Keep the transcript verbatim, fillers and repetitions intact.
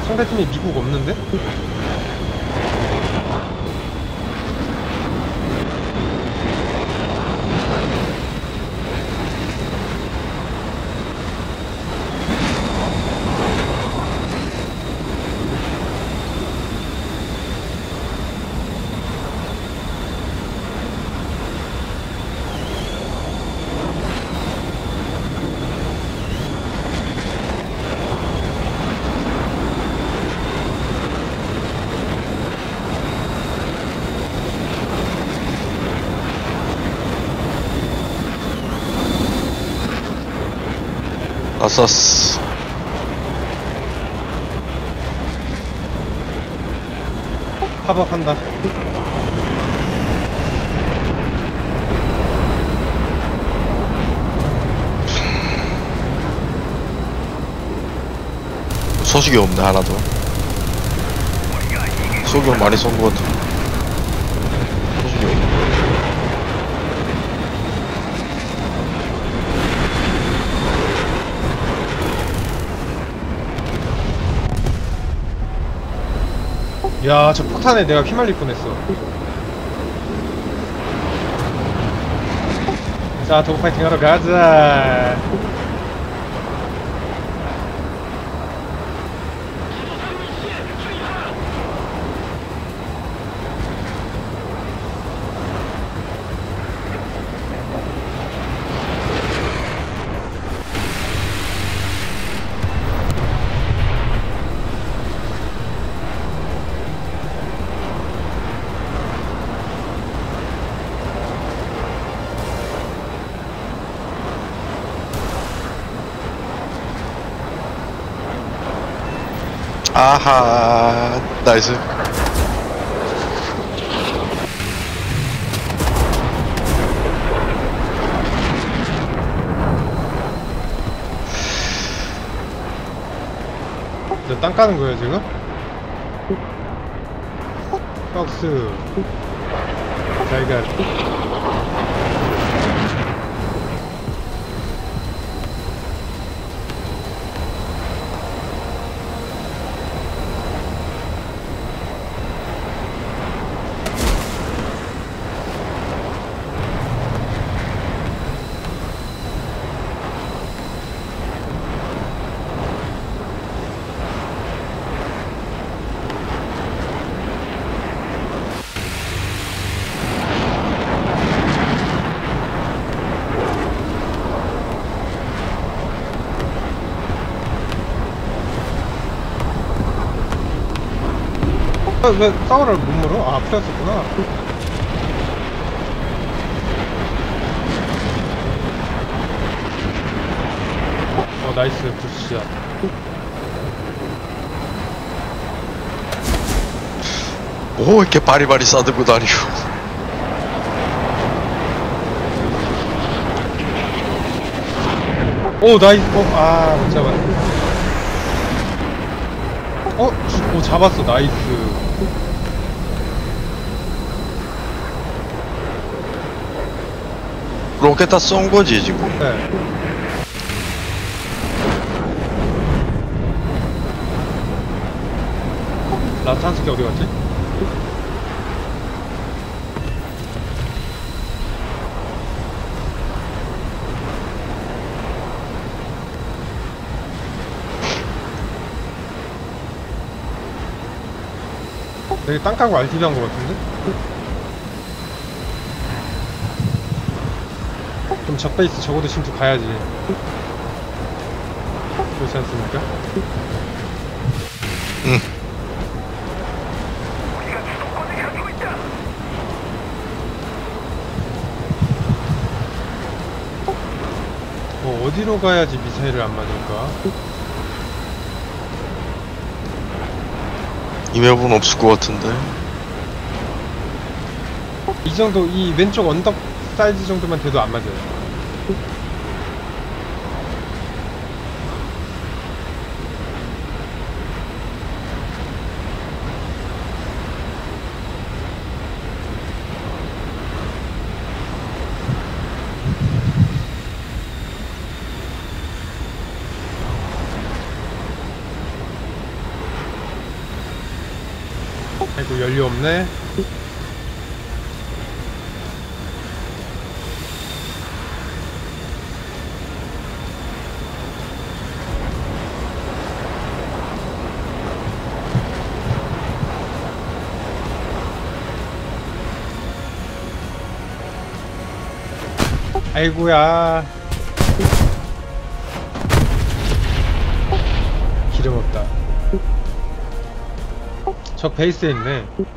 상대팀이 미국 없는데? 아싸스. 팝업한다. 소식이 없네 하나도. 소식을 많이 쏜 것 같아. 소식이 없네. 야, 저 폭탄에 내가 휘말릴 뻔했어. 자, 도구 파이팅 하러 가자. 아하, 나이스. 너 땅 까는 거야 지금? 박스. 잘가. 아, 왜 싸우를 못 물어? 아, 풀렸었구나. 어, 나이스, 굿샷. 오, 이렇게 바리바리 싸들고 다니고. 오, 나이스. 어, 아, 못 잡았네. 어, 주, 오, 잡았어. 나이스. 로켓 다 쏜 거지 지금. 네. 라트 한 스키 어디 갔지? 되게 땅 까고 알티비 한 거 같은데? 그럼 적 베이스 적어도 침투 가야지. 그렇지 않습니까? 응. 뭐 어디로 가야지 미사일을 안 맞을까? 이 맵은 없을 것 같은데. 이 정도, 이 왼쪽 언덕 사이즈 정도만 돼도 안 맞아요. 아이고 연료 없네. 아이고야. 기름 없다. 적 베이스에 있네.